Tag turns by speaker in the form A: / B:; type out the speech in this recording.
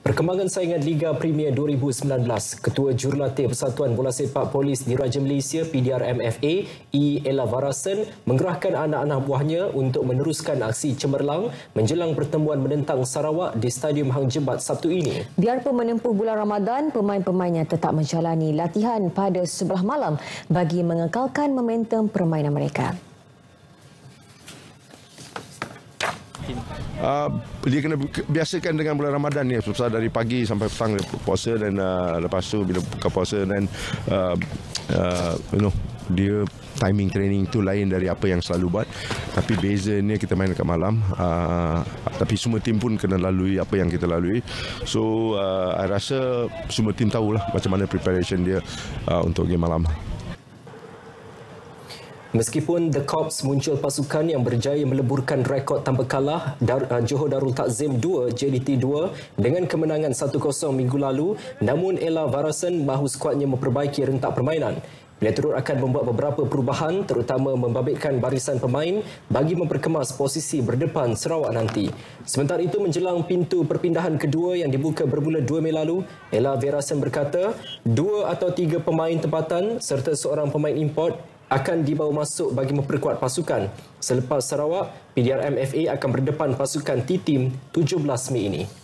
A: Perkembangan saingan Liga Premier 2019, Ketua Jurulatih Persatuan Bola Sepak Polis Diraja Malaysia PDRMFA, E. Ella Varasen mengerahkan anak-anak buahnya untuk meneruskan aksi cemerlang menjelang pertemuan menentang Sarawak di Stadium Hang Jebat Sabtu ini.
B: Biarpun menempuh bulan Ramadan, pemain-pemainnya tetap menjalani latihan pada sebelah malam bagi mengekalkan momentum permainan mereka.
C: Dia kena biasakan dengan bulan Ramadan ni, sebab dari pagi sampai petang dia puasa, dan lepas tu bila buka puasa dan dia timing training tu lain dari apa yang selalu buat. Tapi bezanya kita main dekat malam, tapi semua tim pun kena lalui apa yang kita lalui. So I rasa semua tim tahulah macam mana preparation dia untuk game malam.
A: Meskipun The Corps muncul pasukan yang berjaya meleburkan rekod tanpa kalah Johor Darul Takzim 2 JDT 2 dengan kemenangan 1-0 minggu lalu, namun Ella Varasen mahu skuadnya memperbaiki rentak permainan. Beliau turut akan membuat beberapa perubahan, terutama membabitkan barisan pemain bagi memperkemas posisi berdepan Sarawak nanti. Sementara itu, menjelang pintu perpindahan kedua yang dibuka bermula 2 Mei lalu, Ella Varasen berkata 2 atau 3 pemain tempatan serta seorang pemain import akan dibawa masuk bagi memperkuat pasukan. Selepas Sarawak, PDRMFA akan berdepan pasukan T-Team 17 Mei ini.